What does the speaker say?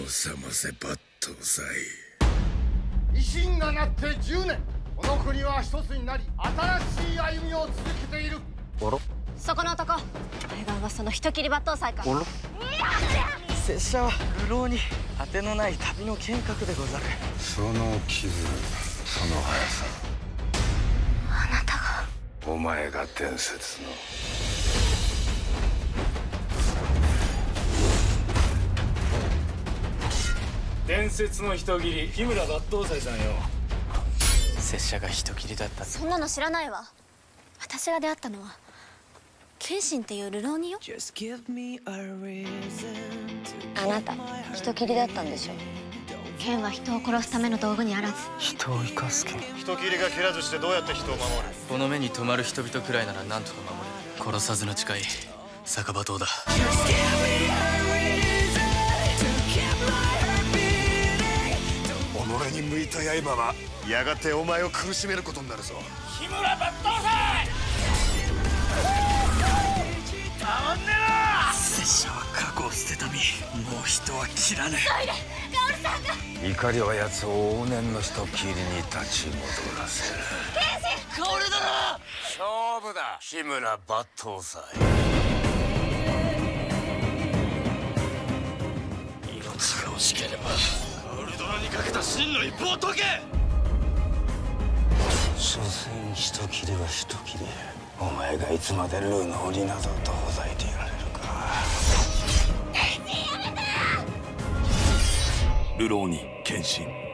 さませ抜刀斎。 維新がなって10年、この国は一つになり新しい歩みを続けている。 そこの男、あれが噂の人斬り抜刀斎か。 拙者は流浪に果てのない旅の剣客でござる。 その傷、その速さ、 あなたが。 お前が伝説の。 伝説の人斬り、日村抜刀斎さんよ。 拙者が人斬りだった。 そんなの知らないわ。私が出会ったのは謙信っていう流浪人よ。あなた人斬りだったんでしょ。剣は人を殺すための道具にあらず、 人を生かす剣。 人斬りが切らずしてどうやって人を守る？ この目に留まる人々くらいなら何とか守れる。殺さずの誓い、酒場刀だ。 己に向いた刃はやがてお前を苦しめることになるぞ。 日村抜刀斎。たまんねえな。 拙者は過去を捨てた身、もう人は切らぬ。 怒りは奴を往年の人斬りに立ち戻らせる。 薫殿、 勝負だ、日村抜刀斎。 命が惜しければ薫殿にかけた真の一方を解け。 所詮人斬りは人斬り。お前がいつまでルーの鬼などとほざいていられるか。 流浪に献身。